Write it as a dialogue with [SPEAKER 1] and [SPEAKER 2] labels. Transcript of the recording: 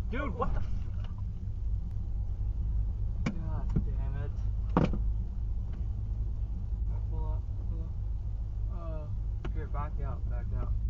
[SPEAKER 1] Dude, what the f— God damn it. Pull up, pull up. Here, back out, back out.